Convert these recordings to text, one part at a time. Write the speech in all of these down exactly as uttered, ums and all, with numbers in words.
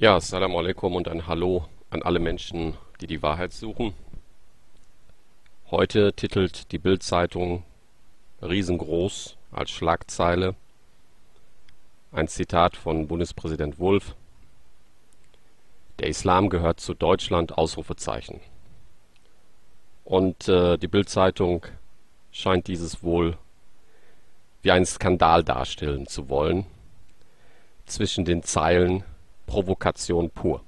Ja, Assalamu alaikum und ein Hallo an alle Menschen, die die Wahrheit suchen. Heute titelt die Bild-Zeitung riesengroß als Schlagzeile ein Zitat von Bundespräsident Wulff: Der Islam gehört zu Deutschland, Ausrufezeichen. Und äh, die Bild-Zeitung scheint dieses wohl wie einen Skandal darstellen zu wollen. Zwischen den Zeilen Provokation pur.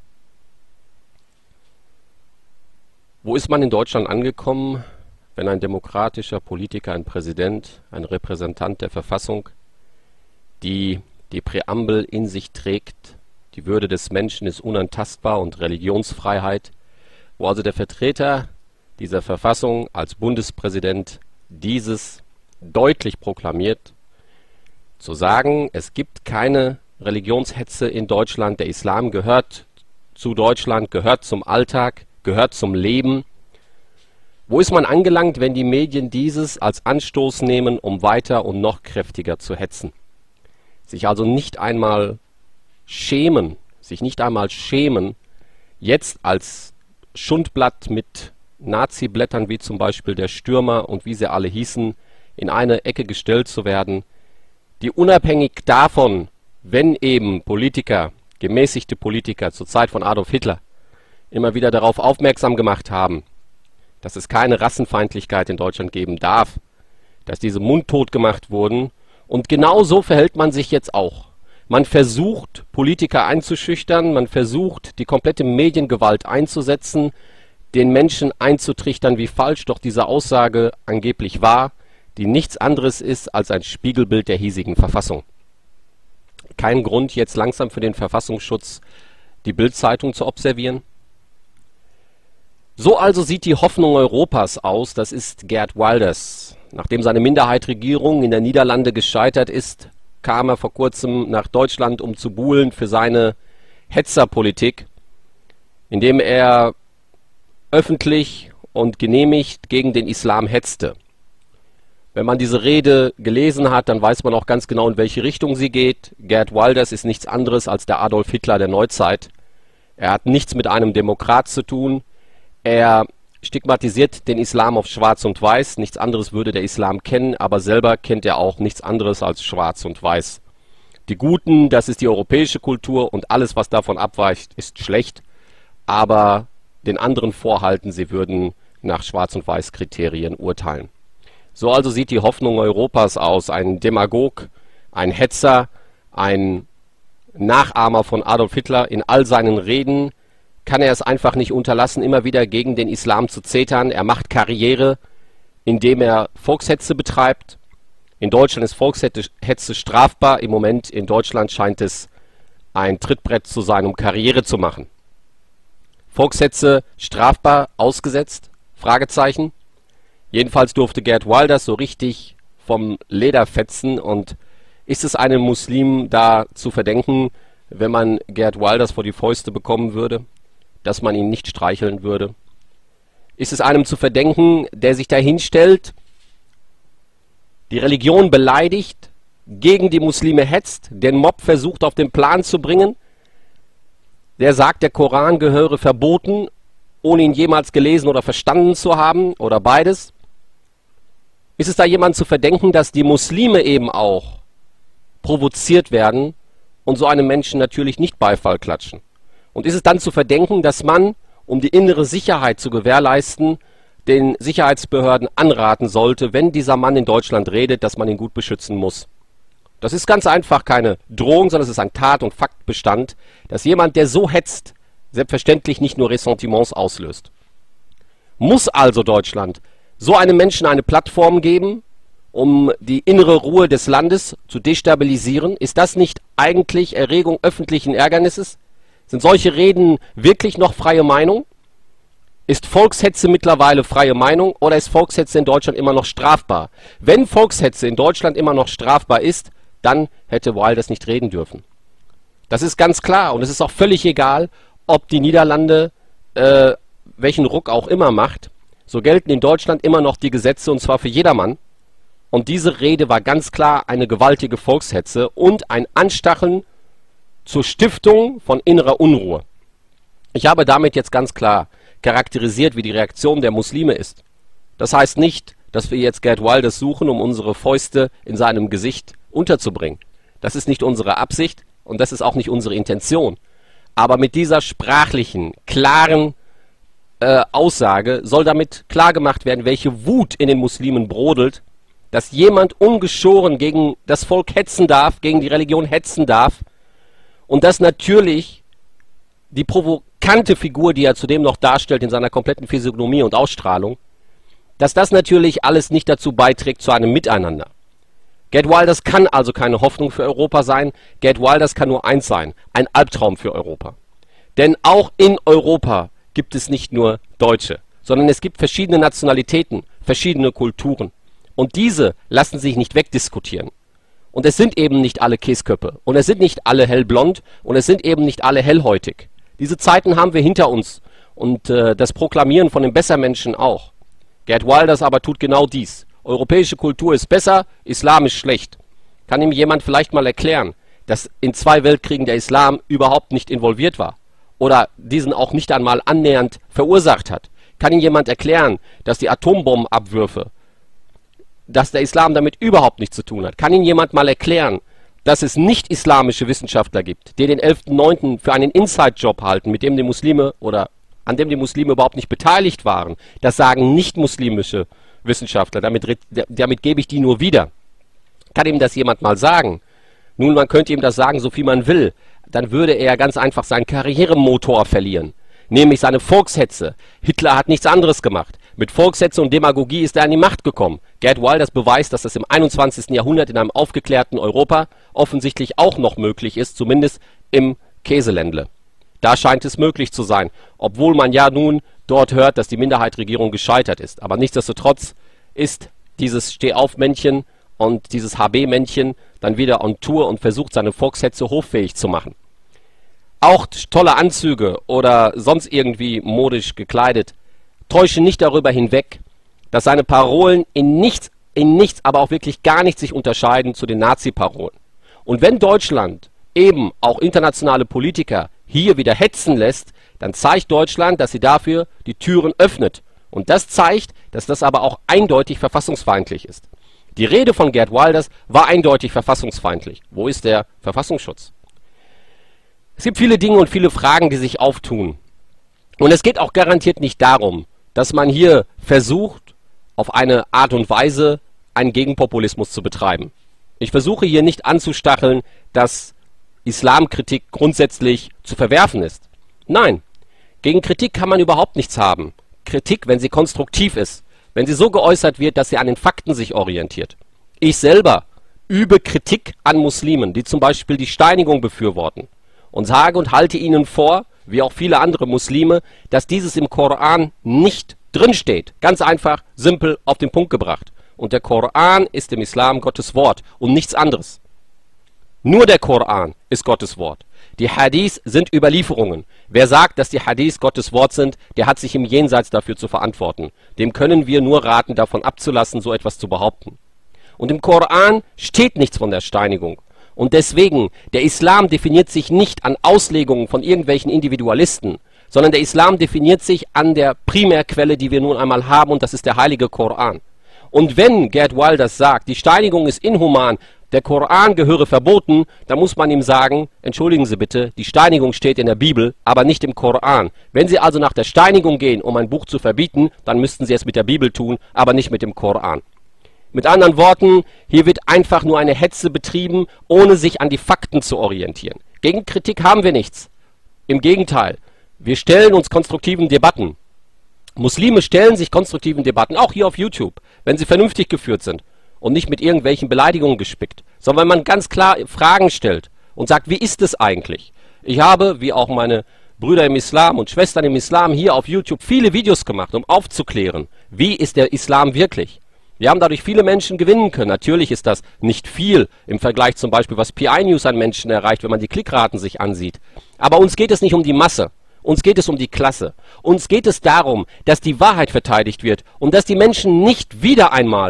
Wo ist man in Deutschland angekommen, wenn ein demokratischer Politiker, ein Präsident, ein Repräsentant der Verfassung, die die Präambel in sich trägt, die Würde des Menschen ist unantastbar und Religionsfreiheit, wo also der Vertreter dieser Verfassung als Bundespräsident dieses deutlich proklamiert, zu sagen, es gibt keine Religionshetze in Deutschland, der Islam gehört zu Deutschland, gehört zum Alltag, gehört zum Leben. Wo ist man angelangt, wenn die Medien dieses als Anstoß nehmen, um weiter und noch kräftiger zu hetzen? Sich also nicht einmal schämen, sich nicht einmal schämen, jetzt als Schundblatt mit Nazi-Blättern wie zum Beispiel der Stürmer und wie sie alle hießen, in eine Ecke gestellt zu werden, die unabhängig davon, wenn eben Politiker, gemäßigte Politiker zur Zeit von Adolf Hitler immer wieder darauf aufmerksam gemacht haben, dass es keine Rassenfeindlichkeit in Deutschland geben darf, dass diese mundtot gemacht wurden, und genau so verhält man sich jetzt auch. Man versucht, Politiker einzuschüchtern, man versucht, die komplette Mediengewalt einzusetzen, den Menschen einzutrichtern, wie falsch doch diese Aussage angeblich war, die nichts anderes ist als ein Spiegelbild der hiesigen Verfassung. Kein Grund, jetzt langsam für den Verfassungsschutz die Bild-Zeitung zu observieren. So also sieht die Hoffnung Europas aus, das ist Geert Wilders. Nachdem seine Minderheitsregierung in der Niederlande gescheitert ist, kam er vor kurzem nach Deutschland, um zu buhlen für seine Hetzerpolitik, indem er öffentlich und genehmigt gegen den Islam hetzte. Wenn man diese Rede gelesen hat, dann weiß man auch ganz genau, in welche Richtung sie geht. Geert Wilders ist nichts anderes als der Adolf Hitler der Neuzeit. Er hat nichts mit einem Demokrat zu tun. Er stigmatisiert den Islam auf Schwarz und Weiß. Nichts anderes würde der Islam kennen, aber selber kennt er auch nichts anderes als Schwarz und Weiß. Die Guten, das ist die europäische Kultur, und alles, was davon abweicht, ist schlecht. Aber den anderen vorhalten, sie würden nach Schwarz- und Weiß-Kriterien urteilen. So also sieht die Hoffnung Europas aus. Ein Demagog, ein Hetzer, ein Nachahmer von Adolf Hitler. In all seinen Reden kann er es einfach nicht unterlassen, immer wieder gegen den Islam zu zetern. Er macht Karriere, indem er Volkshetze betreibt. In Deutschland ist Volkshetze strafbar. Im Moment in Deutschland scheint es ein Trittbrett zu sein, um Karriere zu machen. Volkshetze strafbar, ausgesetzt? Fragezeichen. Jedenfalls durfte Geert Wilders so richtig vom Leder fetzen, und ist es einem Muslim da zu verdenken, wenn man Geert Wilders vor die Fäuste bekommen würde, dass man ihn nicht streicheln würde? Ist es einem zu verdenken, der sich da hinstellt, die Religion beleidigt, gegen die Muslime hetzt, den Mob versucht auf den Plan zu bringen, der sagt, der Koran gehöre verboten, ohne ihn jemals gelesen oder verstanden zu haben, oder beides? Ist es da jemand zu verdenken, dass die Muslime eben auch provoziert werden und so einem Menschen natürlich nicht Beifall klatschen? Und ist es dann zu verdenken, dass man, um die innere Sicherheit zu gewährleisten, den Sicherheitsbehörden anraten sollte, wenn dieser Mann in Deutschland redet, dass man ihn gut beschützen muss? Das ist ganz einfach keine Drohung, sondern es ist ein Tat- und Faktbestand, dass jemand, der so hetzt, selbstverständlich nicht nur Ressentiments auslöst. Muss also Deutschland so einem Menschen eine Plattform geben, um die innere Ruhe des Landes zu destabilisieren? Ist das nicht eigentlich Erregung öffentlichen Ärgernisses? Sind solche Reden wirklich noch freie Meinung? Ist Volkshetze mittlerweile freie Meinung, oder ist Volkshetze in Deutschland immer noch strafbar? Wenn Volkshetze in Deutschland immer noch strafbar ist, dann hätte Wilders nicht reden dürfen. Das ist ganz klar, und es ist auch völlig egal, ob die Niederlande äh, welchen Ruck auch immer macht. So gelten in Deutschland immer noch die Gesetze, und zwar für jedermann. Und diese Rede war ganz klar eine gewaltige Volkshetze und ein Anstacheln zur Stiftung von innerer Unruhe. Ich habe damit jetzt ganz klar charakterisiert, wie die Reaktion der Muslime ist. Das heißt nicht, dass wir jetzt Geert Wilders suchen, um unsere Fäuste in seinem Gesicht unterzubringen. Das ist nicht unsere Absicht und das ist auch nicht unsere Intention. Aber mit dieser sprachlichen, klaren äh, Aussage soll damit klargemacht werden, welche Wut in den Muslimen brodelt, dass jemand ungeschoren gegen das Volk hetzen darf, gegen die Religion hetzen darf und dass natürlich die provokante Figur, die er zudem noch darstellt in seiner kompletten Physiognomie und Ausstrahlung, dass das natürlich alles nicht dazu beiträgt zu einem Miteinander. Geert Wilders kann also keine Hoffnung für Europa sein. Geert Wilders kann nur eins sein, ein Albtraum für Europa. Denn auch in Europa gibt es nicht nur Deutsche, sondern es gibt verschiedene Nationalitäten, verschiedene Kulturen. Und diese lassen sich nicht wegdiskutieren. Und es sind eben nicht alle Käsköppe. Und es sind nicht alle hellblond. Und es sind eben nicht alle hellhäutig. Diese Zeiten haben wir hinter uns. Und äh, das Proklamieren von den Bessermenschen auch. Geert Wilders aber tut genau dies. Europäische Kultur ist besser, Islam ist schlecht. Kann ihm jemand vielleicht mal erklären, dass in zwei Weltkriegen der Islam überhaupt nicht involviert war? Oder diesen auch nicht einmal annähernd verursacht hat? Kann ihm jemand erklären, dass die Atombombenabwürfe, dass der Islam damit überhaupt nichts zu tun hat? Kann Ihnen jemand mal erklären, dass es nicht-islamische Wissenschaftler gibt, die den elften neunten für einen Inside-Job halten, mit dem die Muslime oder an dem die Muslime überhaupt nicht beteiligt waren? Das sagen nicht-muslimische Wissenschaftler. Damit, damit gebe ich die nur wieder. Kann ihm das jemand mal sagen? Nun, man könnte ihm das sagen, so viel man will. Dann würde er ganz einfach seinen Karrieremotor verlieren. Nämlich seine Volkshetze. Hitler hat nichts anderes gemacht. Mit Volkshetze und Demagogie ist er an die Macht gekommen. Geert Wilders beweist, dass das im einundzwanzigsten Jahrhundert in einem aufgeklärten Europa offensichtlich auch noch möglich ist, zumindest im Käseländle. Da scheint es möglich zu sein, obwohl man ja nun dort hört, dass die Minderheitsregierung gescheitert ist. Aber nichtsdestotrotz ist dieses Stehauf-Männchen und dieses H B-Männchen dann wieder on Tour und versucht, seine Volkshetze hoffähig zu machen. Auch tolle Anzüge oder sonst irgendwie modisch gekleidet täuschen nicht darüber hinweg, dass seine Parolen in nichts, in nichts, aber auch wirklich gar nichts sich unterscheiden zu den Nazi-Parolen. Und wenn Deutschland eben auch internationale Politiker hier wieder hetzen lässt, dann zeigt Deutschland, dass sie dafür die Türen öffnet. Und das zeigt, dass das aber auch eindeutig verfassungsfeindlich ist. Die Rede von Geert Wilders war eindeutig verfassungsfeindlich. Wo ist der Verfassungsschutz? Es gibt viele Dinge und viele Fragen, die sich auftun. Und es geht auch garantiert nicht darum, dass man hier versucht, auf eine Art und Weise einen Gegenpopulismus zu betreiben. Ich versuche hier nicht anzustacheln, dass Islamkritik grundsätzlich zu verwerfen ist. Nein, gegen Kritik kann man überhaupt nichts haben. Kritik, wenn sie konstruktiv ist, wenn sie so geäußert wird, dass sie an den Fakten sich orientiert. Ich selber übe Kritik an Muslimen, die zum Beispiel die Steinigung befürworten, und sage und halte ihnen vor, wie auch viele andere Muslime, dass dieses im Koran nicht drinsteht. Ganz einfach, simpel auf den Punkt gebracht. Und der Koran ist im Islam Gottes Wort und nichts anderes. Nur der Koran ist Gottes Wort. Die Hadiths sind Überlieferungen. Wer sagt, dass die Hadiths Gottes Wort sind, der hat sich im Jenseits dafür zu verantworten. Dem können wir nur raten, davon abzulassen, so etwas zu behaupten. Und im Koran steht nichts von der Steinigung. Und deswegen, der Islam definiert sich nicht an Auslegungen von irgendwelchen Individualisten, sondern der Islam definiert sich an der Primärquelle, die wir nun einmal haben, und das ist der heilige Koran. Und wenn Geert Wilders sagt, die Steinigung ist inhuman, der Koran gehöre verboten, dann muss man ihm sagen, entschuldigen Sie bitte, die Steinigung steht in der Bibel, aber nicht im Koran. Wenn Sie also nach der Steinigung gehen, um ein Buch zu verbieten, dann müssten Sie es mit der Bibel tun, aber nicht mit dem Koran. Mit anderen Worten, hier wird einfach nur eine Hetze betrieben, ohne sich an die Fakten zu orientieren. Gegen Kritik haben wir nichts. Im Gegenteil, wir stellen uns konstruktiven Debatten. Muslime stellen sich konstruktiven Debatten, auch hier auf YouTube, wenn sie vernünftig geführt sind und nicht mit irgendwelchen Beleidigungen gespickt, sondern wenn man ganz klar Fragen stellt und sagt, wie ist es eigentlich? Ich habe, wie auch meine Brüder im Islam und Schwestern im Islam, hier auf YouTube viele Videos gemacht, um aufzuklären, wie ist der Islam wirklich? Wir haben dadurch viele Menschen gewinnen können. Natürlich ist das nicht viel im Vergleich zum Beispiel, was P I News an Menschen erreicht, wenn man die Klickraten sich ansieht. Aber uns geht es nicht um die Masse. Uns geht es um die Klasse. Uns geht es darum, dass die Wahrheit verteidigt wird und dass die Menschen nicht wieder einmal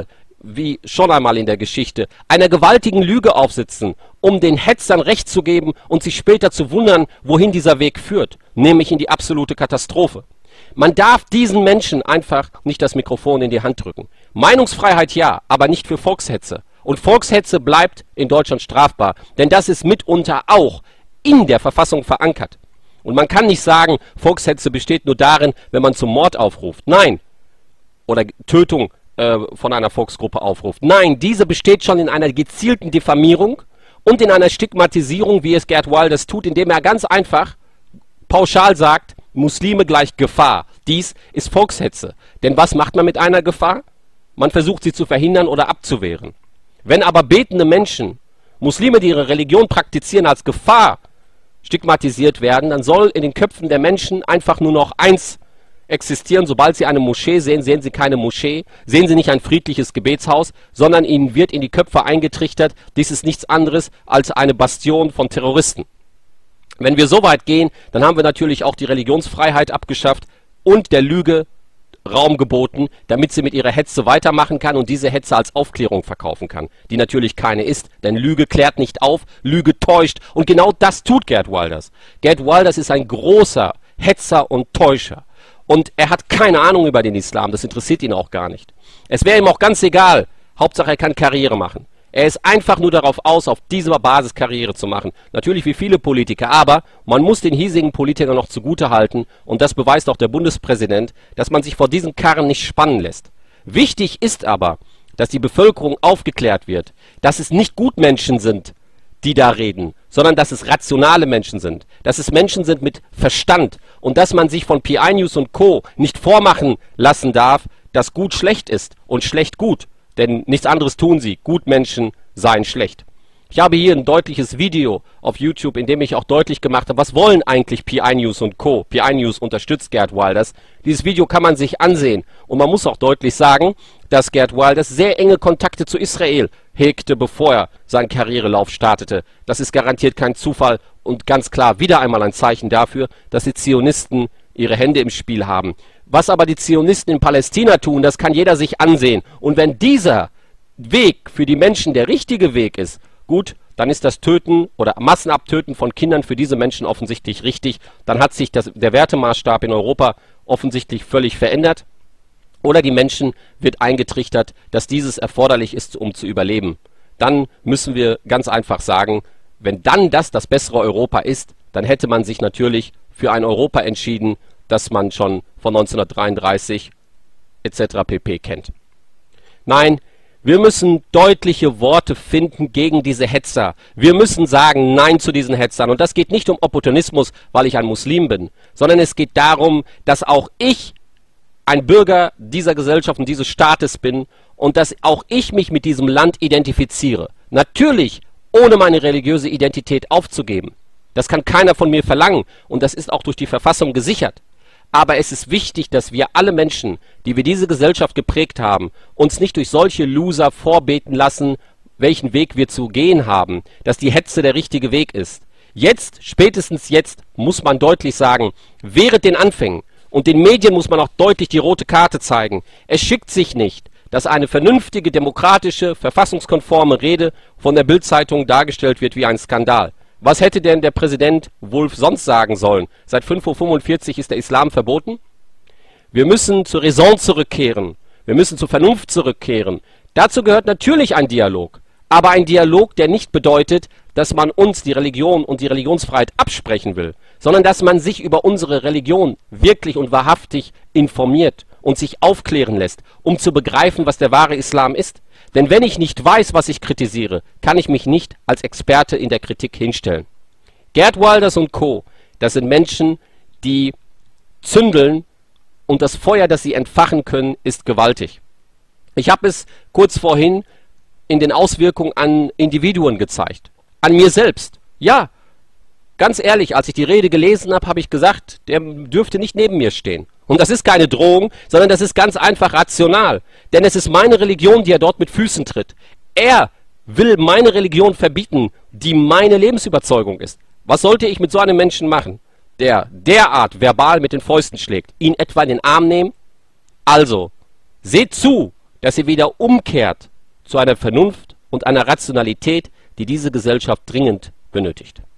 wie schon einmal in der Geschichte, einer gewaltigen Lüge aufsitzen, um den Hetzern Recht zu geben und sich später zu wundern, wohin dieser Weg führt, nämlich in die absolute Katastrophe. Man darf diesen Menschen einfach nicht das Mikrofon in die Hand drücken. Meinungsfreiheit ja, aber nicht für Volkshetze. Und Volkshetze bleibt in Deutschland strafbar, denn das ist mitunter auch in der Verfassung verankert. Und man kann nicht sagen, Volkshetze besteht nur darin, wenn man zum Mord aufruft. Nein. Oder Tötung äh, von einer Volksgruppe aufruft. Nein, diese besteht schon in einer gezielten Diffamierung und in einer Stigmatisierung, wie es Geert Wilders tut, indem er ganz einfach pauschal sagt, Muslime gleich Gefahr. Dies ist Volkshetze. Denn was macht man mit einer Gefahr? Man versucht sie zu verhindern oder abzuwehren. Wenn aber betende Menschen, Muslime, die ihre Religion praktizieren, als Gefahr stigmatisiert werden, dann soll in den Köpfen der Menschen einfach nur noch eins existieren. Sobald sie eine Moschee sehen, sehen sie keine Moschee, sehen sie nicht ein friedliches Gebetshaus, sondern ihnen wird in die Köpfe eingetrichtert, dies ist nichts anderes als eine Bastion von Terroristen. Wenn wir so weit gehen, dann haben wir natürlich auch die Religionsfreiheit abgeschafft und der Lüge Raum geboten, damit sie mit ihrer Hetze weitermachen kann und diese Hetze als Aufklärung verkaufen kann, die natürlich keine ist, denn Lüge klärt nicht auf, Lüge täuscht und genau das tut Geert Wilders. Geert Wilders ist ein großer Hetzer und Täuscher und er hat keine Ahnung über den Islam, das interessiert ihn auch gar nicht. Es wäre ihm auch ganz egal, Hauptsache er kann Karriere machen. Er ist einfach nur darauf aus, auf dieser Basis Karriere zu machen. Natürlich wie viele Politiker, aber man muss den hiesigen Politikern noch zugutehalten, und das beweist auch der Bundespräsident, dass man sich vor diesen Karren nicht spannen lässt. Wichtig ist aber, dass die Bevölkerung aufgeklärt wird, dass es nicht Gutmenschen sind, die da reden, sondern dass es rationale Menschen sind, dass es Menschen sind mit Verstand und dass man sich von P I News und Co. nicht vormachen lassen darf, dass gut schlecht ist und schlecht gut. Denn nichts anderes tun sie. Gutmenschen seien schlecht. Ich habe hier ein deutliches Video auf YouTube, in dem ich auch deutlich gemacht habe, was wollen eigentlich P I News und Co. P I News unterstützt Geert Wilders. Dieses Video kann man sich ansehen. Und man muss auch deutlich sagen, dass Geert Wilders sehr enge Kontakte zu Israel hegte, bevor er seinen Karrierelauf startete. Das ist garantiert kein Zufall und ganz klar wieder einmal ein Zeichen dafür, dass die Zionisten ihre Hände im Spiel haben. Was aber die Zionisten in Palästina tun, das kann jeder sich ansehen. Und wenn dieser Weg für die Menschen der richtige Weg ist, gut, dann ist das Töten oder Massenabtöten von Kindern für diese Menschen offensichtlich richtig. Dann hat sich das, der Wertemaßstab in Europa offensichtlich völlig verändert. Oder die Menschen wird eingetrichtert, dass dieses erforderlich ist, um zu überleben. Dann müssen wir ganz einfach sagen, wenn dann das das bessere Europa ist, dann hätte man sich natürlich für ein Europa entschieden, das man schon von neunzehnhundertdreiunddreißig et cetera pp. Kennt. Nein, wir müssen deutliche Worte finden gegen diese Hetzer. Wir müssen sagen Nein zu diesen Hetzern. Und das geht nicht um Opportunismus, weil ich ein Muslim bin, sondern es geht darum, dass auch ich ein Bürger dieser Gesellschaft und dieses Staates bin und dass auch ich mich mit diesem Land identifiziere. Natürlich ohne meine religiöse Identität aufzugeben. Das kann keiner von mir verlangen und das ist auch durch die Verfassung gesichert. Aber es ist wichtig, dass wir alle Menschen, die wir diese Gesellschaft geprägt haben, uns nicht durch solche Loser vorbeten lassen, welchen Weg wir zu gehen haben, dass die Hetze der richtige Weg ist. Jetzt, spätestens jetzt, muss man deutlich sagen, wehret den Anfängen. Und den Medien muss man auch deutlich die rote Karte zeigen. Es schickt sich nicht, dass eine vernünftige, demokratische, verfassungskonforme Rede von der Bild-Zeitung dargestellt wird wie ein Skandal. Was hätte denn der Präsident Wulff sonst sagen sollen? Seit fünf Uhr fünfundvierzig ist der Islam verboten? Wir müssen zur Raison zurückkehren. Wir müssen zur Vernunft zurückkehren. Dazu gehört natürlich ein Dialog. Aber ein Dialog, der nicht bedeutet, dass man uns die Religion und die Religionsfreiheit absprechen will, sondern dass man sich über unsere Religion wirklich und wahrhaftig informiert und sich aufklären lässt, um zu begreifen, was der wahre Islam ist. Denn wenn ich nicht weiß, was ich kritisiere, kann ich mich nicht als Experte in der Kritik hinstellen. Geert Wilders und Co., das sind Menschen, die zündeln und das Feuer, das sie entfachen können, ist gewaltig. Ich habe es kurz vorhin in den Auswirkungen an Individuen gezeigt. An mir selbst. Ja, ganz ehrlich, als ich die Rede gelesen habe, habe ich gesagt, der dürfte nicht neben mir stehen. Und das ist keine Drohung, sondern das ist ganz einfach rational. Denn es ist meine Religion, die er dort mit Füßen tritt. Er will meine Religion verbieten, die meine Lebensüberzeugung ist. Was sollte ich mit so einem Menschen machen, der derart verbal mit den Fäusten schlägt? Ihn etwa in den Arm nehmen? Also, seht zu, dass ihr wieder umkehrt zu einer Vernunft und einer Rationalität, die diese Gesellschaft dringend benötigt.